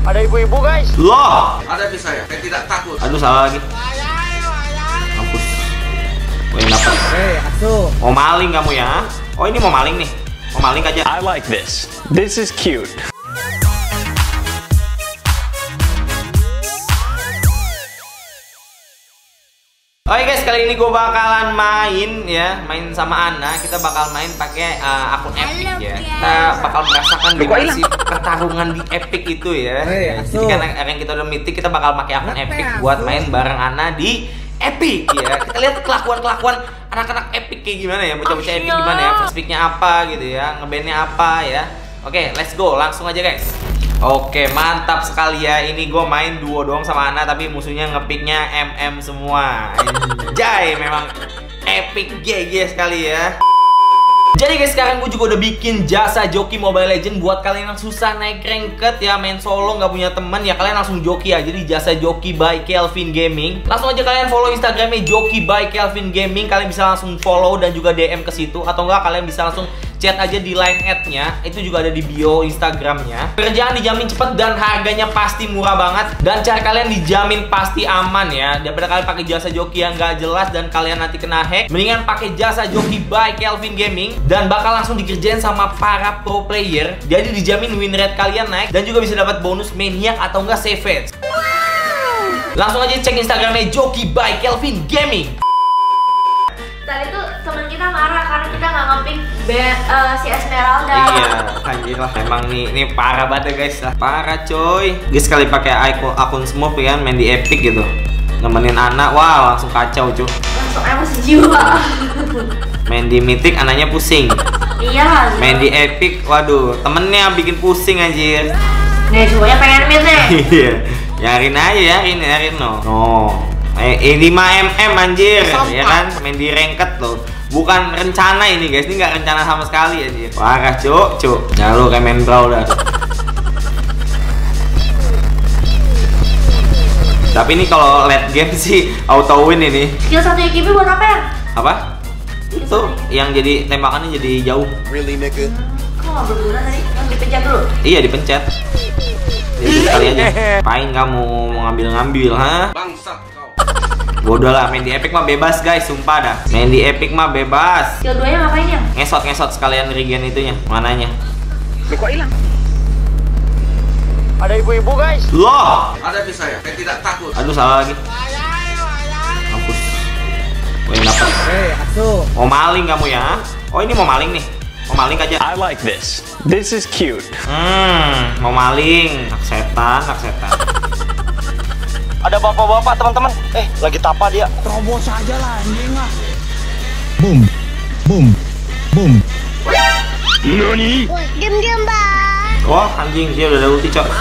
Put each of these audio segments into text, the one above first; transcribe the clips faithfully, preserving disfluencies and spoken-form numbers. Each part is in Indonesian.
Ada ibu-ibu guys. Loh, Ada bisa ya? Saya tidak takut. aduh salah lagi. Mampus. Gue yang dapat. Hei, asuh. Mau maling kamu ya? Oh ini mau maling nih. Mau maling aja. I like this. This is cute. Oke guys, kali ini gue bakalan main ya, main sama Ana. Kita bakal main pakai uh, akun Epic ya. Kita bakal merasakan gimana sih pertarungan di Epic itu ya. Hey, Jadi karena yang kita udah mythic, kita bakal pakai akun Epic buat main bareng Ana di Epic ya. Kita lihat kelakuan-kelakuan anak-anak Epic kayak gimana ya, bocah-bocah Epic gimana ya, first pick-nya apa gitu ya, ngebandnya apa ya. Oke, let's go, langsung aja guys. Oke, mantap sekali ya. Ini gue main duo doang sama Ana, tapi musuhnya ngepicknya M M semua. Anjay, memang epic G G sekali ya. Jadi guys, sekarang gue juga udah bikin jasa joki Mobile Legends buat kalian yang susah naik ranked ya, main solo nggak punya teman ya, kalian langsung joki aja di jasa joki by Kelvin Gaming. Langsung aja kalian follow Instagramnya joki by Kelvin Gaming. Kalian bisa langsung follow dan juga D M ke situ, atau enggak kalian bisa langsung chat aja di line ad-nya, itu juga ada di bio Instagramnya. Kerjaan dijamin cepet dan harganya pasti murah banget, dan cara kalian dijamin pasti aman ya. Daripada kalian pakai jasa joki yang gak jelas dan kalian nanti kena hack, mendingan pakai jasa joki by Kelvin Gaming dan bakal langsung dikerjain sama para pro player. Jadi dijamin win rate kalian naik dan juga bisa dapat bonus maniac atau enggak savage. Langsung aja cek Instagramnya joki by Kelvin Gaming. Tadi tuh temen kita marah karena kita nggak ngepick uh, si Esmeralda. Iya, anjir lah. Emang nih, ini parah banget ya guys lah. Parah coy. Dia sekali pakai akun, akun smurf ya, main di Epic gitu. Nemenin anak, wah langsung kacau cuy. Langsung emosi jiwa. Main di Mythic anaknya pusing. Iya. Main di Epic, waduh, temennya bikin pusing anjir. Nih, semuanya pengen mid nih. Iya. Yarin aja, yarin, yarin no. No. Eh, lima M M anjir, ya kan? Main di ranked loh. Bukan rencana ini guys, ini nggak rencana sama sekali anjir. Parah cuk, cuk. Ya lu kayak main brawl dah. Tapi ini kalau late game sih auto win ini. Skill satu Kimi buat apa ya? Apa? Itu yang jadi tembakannya jadi jauh. Really nigga? Kok nggak berguna tadi? Yang dipencet dulu? Iya dipencet. Jadi sekali aja. Apain kamu mau ngambil-ngambil, ha? Bangsat kau. Bodoh lah, main di Epic mah bebas guys, sumpah dah. Main di Epic mah bebas. Skill dua nya ngapain ya? Ngesot-ngesot sekalian regen itunya. Mananya? Loh, kok hilang? Ada ibu-ibu guys. Loh! Ada bisa ya? Saya tidak takut. Aduh salah lagi. Mampus. Gue yang dapat. Hei, asuh. Mau maling kamu ya? Oh ini mau maling nih. Mau maling aja. I like this. This is cute. Hmm, mau maling. Nak setan, nak setan. Ada bapak-bapak teman-teman. Eh, lagi tapa dia. Terobos aja lah anjing lah. Boom, boom, boom. Nani? Diam-diam bang. Wah anjing, dia udah ada ulti cok.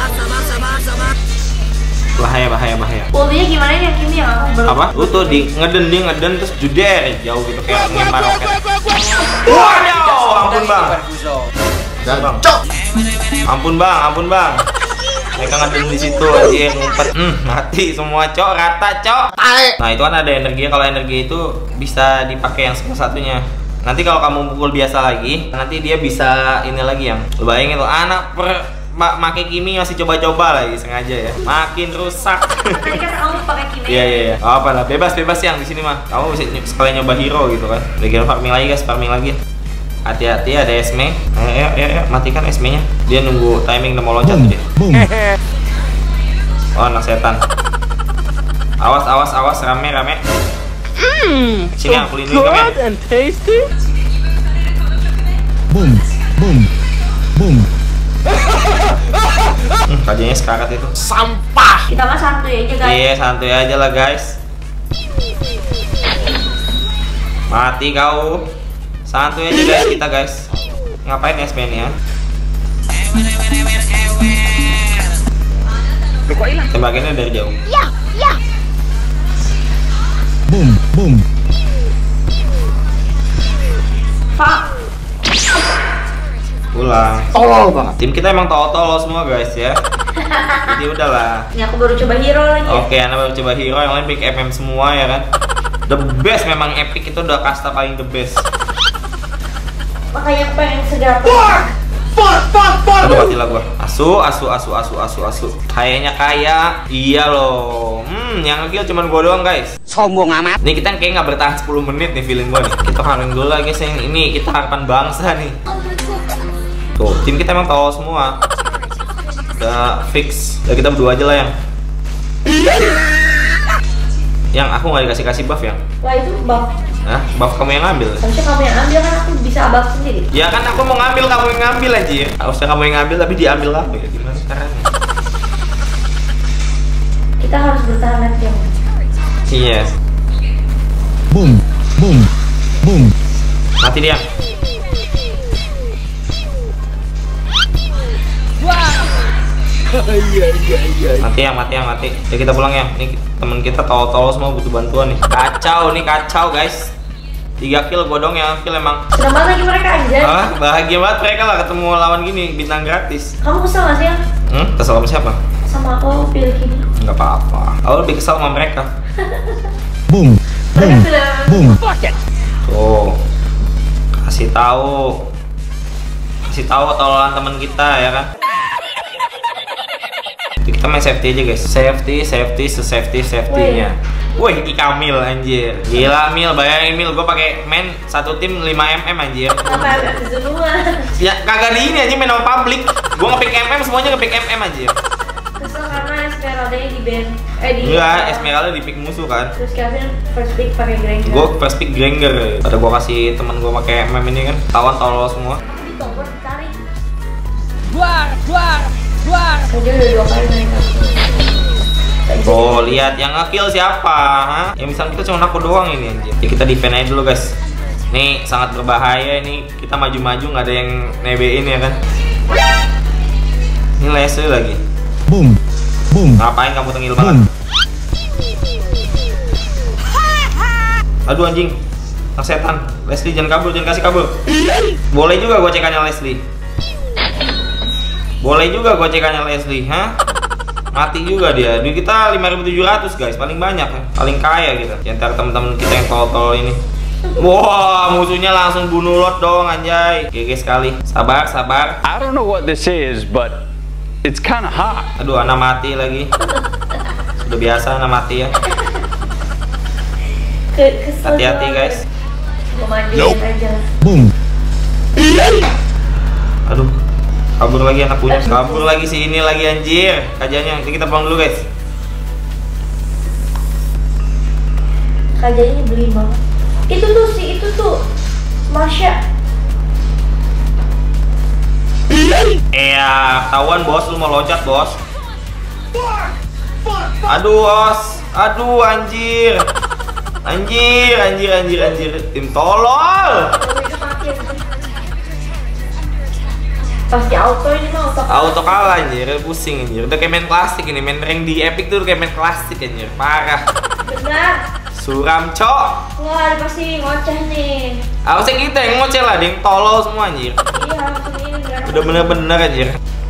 Bahaya, bahaya, bahaya. Ultinya gimana nih yang Kimi yang aku belum. Apa? Lu tuh di ngeden dia ngeden terus juder jauh gitu kayak ngelempar roket. Waduh, ampun bang. Dan bang. Ampun bang, ampun bang. Mereka ngeden di situ aja ngumpet. Hmm, mati semua cok, rata cok. Nah itu kan ada energi. Kalau energi itu bisa dipakai yang salah satunya. Nanti kalau kamu pukul biasa lagi, nanti dia bisa ini lagi yang. Lu bayangin tuh anak per ma make Kimi masih coba-coba lagi sengaja ya. Makin rusak. Tadi kan kamu pakai Kimi. Iya iya iya. Oh, apa lah, bebas-bebas yang di sini mah. Kamu bisa sekalian nyoba hero gitu kan. Lagi farming lagi guys, farming lagi. Hati-hati ada Esme. Ayo, ayo, ayo, ayo, matikan Esme-nya. Dia nunggu timing udah mau loncat tuh dia. Boom. Oh, anak setan. Awas, awas, awas, rame, rame. Sini aku lindungi kamu. and tasty. Boom, boom, boom. Hmm, kajiannya sekarat itu. Sampah. Kita mah santuy aja guys. Iya, santuy aja lah guys. Mati kau. Santuy aja guys kita guys. Ngapain S P ini ya? Loh, kok hilang? Tembakannya dari jauh. Ya, ya. Boom, boom. Pak. Pulang. Tolol banget. Tim kita emang tolol-tolol semua guys ya. Jadi udahlah. Ini aku baru coba hero lagi. Oke, Anda baru coba hero, yang lain pick M M semua ya kan. The best memang Epic itu udah kasta paling the best. Makanya aku pengen segera. Aduh, mati lah gua. Asu, asu, asu, asu, asu, asu. Kayaknya kaya. Iya loh. Hmm, yang nge-kill cuman gua doang, guys. Sombong amat. Nih kita kayak nggak bertahan sepuluh menit nih feeling gua nih. Kita harapan dulu lah guys, yang ini kita harapan bangsa nih. Tuh, tim kita emang tahu semua. Udah fix. Udah kita berdua aja lah yang. Yang aku nggak dikasih kasih buff yang. Lah itu buff. Hah? Buff kamu yang ngambil? Harusnya kamu yang ambil kan, aku bisa buff sendiri. Ya kan aku mau ngambil, kamu yang ngambil aja. Harusnya kamu yang ngambil tapi diambil kamu ya. Gimana caranya? Kita harus bertahan nanti yang. Iya. Boom. Boom. Boom. Mati dia. Mati yang, mati yang, mati. Ya kita pulang ya. Nih temen kita tol-tol semua butuh bantuan nih. Kacau nih, kacau guys. Tiga kill gue dong yang kill emang. Senang banget lagi mereka aja. Ah, bahagia banget mereka lah ketemu lawan gini, bintang gratis. Kamu kesel gak sih ya? Hmm, kesel sama siapa? Sama aku pilih gini. Enggak apa-apa. Aku lebih kesel sama mereka. Boom. Boom. Boom. Tuh. Kasih tahu. Kasih tahu tololan teman kita ya kan. Kita main safety aja guys. Safety, safety, se-safety safety-nya. Wih, Ikamil anjir. Gila Mil, bayangin Mil, gue pakai main satu tim lima mm anjir. Sampai agak kejenuhan. Ya kagak di ini aja main sama public. Gue nge-pick mm semuanya nge-pick mm anjir. Kesel karena Esmeralda-nya di band. Eh di. Enggak, Esmeralda di pick musuh kan. Terus Kevin first pick pakai Granger. Gue first pick Granger. Pada gue kasih temen gue pakai mm ini kan. Tawan tolol semua. Di tombol tarik. Duar, duar, duar. Dia udah dua kali main. Oh, lihat yang nge-kill siapa? Hah? Yang bisa kita cuma aku doang ini anjir. Ya kita defend aja dulu guys. Nih sangat berbahaya ini. Kita maju-maju nggak ada yang nebein ya kan. Ini Leslie lagi. Boom. Boom. Ngapain kamu tengil banget? Aduh anjing. Anak setan. Leslie jangan kabur, jangan kasih kabur. Boleh juga gue cekannya Leslie. Boleh juga gue cekannya Leslie, hah? Mati juga dia. Duit kita lima ribu tujuh ratus guys, paling banyak ya. Paling kaya kita. Di antara teman-teman kita yang tol-tol ini. Wah, wow, musuhnya langsung bunuh lot dong anjay. G G sekali. Sabar, sabar. I don't know what this is, but it's kind of hot. Aduh, anak mati lagi. Sudah biasa anak mati ya. Hati-hati guys. Mandiin aja. Boom. Aduh. Kabur lagi anak punya. Kabur lagi si ini lagi anjir. Kajanya. Kita pulang dulu guys. Kajanya beli banget. Itu tuh si itu tuh Marsha. Iya, ketahuan bos, lu mau loncat bos. Aduh bos, aduh anjir, anjir, anjir, anjir, anjir, tim tolol. Pasti auto ini mah auto. Auto kalah anjir, pusing anjir. Udah kayak main klasik ini, main rank di Epic tuh kayak main klasik anjir, parah. Benar. Suram cok. Wah, pasti ngoceh nih. Harusnya kita yang ngoceh lah, yang tolol semua anjir. Iya, langsung ini benar. Udah bener-bener anjir.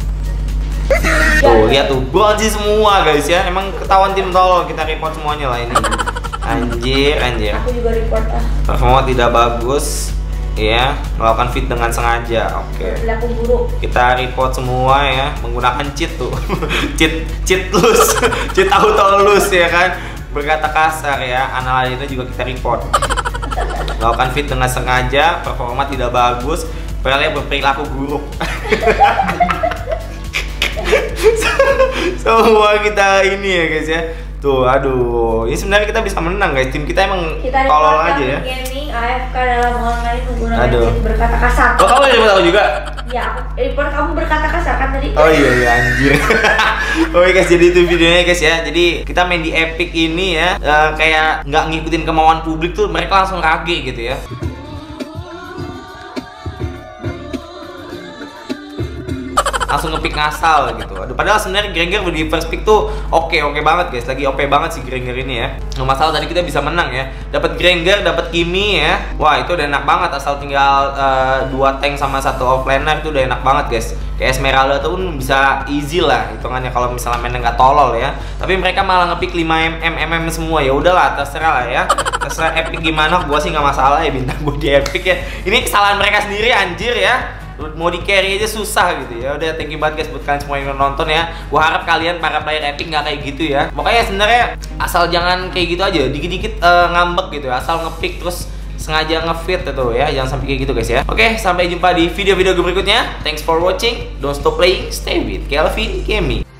Tuh, lihat tuh, bonci semua guys ya. Emang ketahuan tim tolol, kita report semuanya lah ini. Anjir, anjir. Aku juga report ah. Performa tidak bagus. Ya, melakukan fit dengan sengaja. Oke. Okay. Laku buruk. Kita report semua ya, menggunakan cheat tuh. cheat cheat loose. cheat auto loose ya kan. Berkata kasar ya, analisa juga kita report. Melakukan fit dengan sengaja, performa tidak bagus, Pelia berperilaku buruk. Semua kita ini ya guys ya. Tuh, aduh, ini sebenarnya kita bisa menang guys. Tim kita emang kita tolol aja ya. Gaming A F K dalam online menggunakan Aduh. cheat berkata kasar. Oh, kamu yang tahu juga? Ya, aku report kamu berkata kasar kan tadi. Oh iya iya anjir. Oke guys, jadi itu videonya guys ya. Jadi kita main di Epic ini ya, uh, kayak nggak ngikutin kemauan publik tuh, mereka langsung rage gitu ya. Langsung ngepick ngasal gitu. Aduh, padahal sebenarnya Granger di first pick tuh oke oke banget guys. Lagi O P banget si Granger ini ya. Nah, masalah tadi kita bisa menang ya. Dapat Granger, dapat Kimi ya. Wah, itu udah enak banget, asal tinggal uh, dua tank sama satu offlaner itu udah enak banget guys. Kayak Esmeralda tuh pun bisa easy lah hitungannya kalau misalnya mainnya nggak tolol ya. Tapi mereka malah ngepick lima mm semua. Ya udahlah, terserah lah ya. Terserah Epic gimana, gua sih nggak masalah ya bintang gua di Epic ya. Ini kesalahan mereka sendiri anjir ya. mau di carry aja susah gitu ya. Udah, thank you banget guys buat kalian semua yang nonton ya. Gua harap kalian para player Epic nggak kayak gitu ya. Pokoknya sebenarnya asal jangan kayak gitu aja, dikit-dikit uh, ngambek gitu ya. Asal ngepick terus sengaja ngefit itu ya, jangan sampai kayak gitu guys ya. Oke, sampai jumpa di video-video berikutnya. Thanks for watching. Don't stop playing. Stay with Kelvin Gaming.